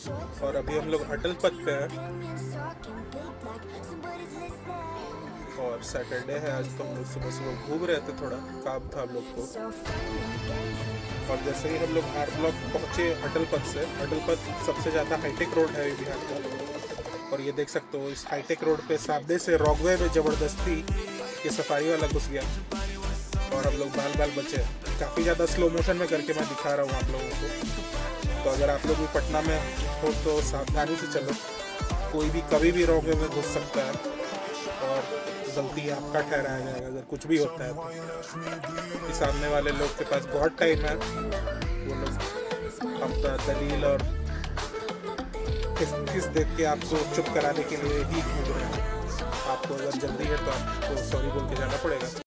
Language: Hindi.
और अभी हम लोग अटल पथ पे हैं और सैटरडे है आज, तो हम लोग सुबह सुबह घूम रहे थे, थोड़ा काम था हम लोग को। और जैसे ही हम लोग आर ब्लॉक पहुँचे अटल पथ से, अटल पथ सबसे ज़्यादा हाईटेक रोड है बिहार का। और ये देख सकते हो इस हाईटेक रोड पे सामने से रॉकवे में ज़बरदस्ती ये सफारी वाला घुस गया और हम लोग बाल बाल बचे। काफ़ी ज़्यादा स्लो मोशन में करके मैं दिखा रहा हूँ आप लोगों को। तो अगर आप लोग भी पटना में हो तो सावधानी से चलो, कोई भी कभी भी रॉकवे में घुस सकता है और गलती आपका ठहराया जाएगा अगर कुछ भी होता है तो। सामने वाले लोग के पास बहुत टाइम है, वो लोग अपना दलील और किस देख के आपको चुप कराने के लिए ही घूम रहे हैं। आपको अगर जल्दी है तो आपको सॉरी बोल के जाना पड़ेगा।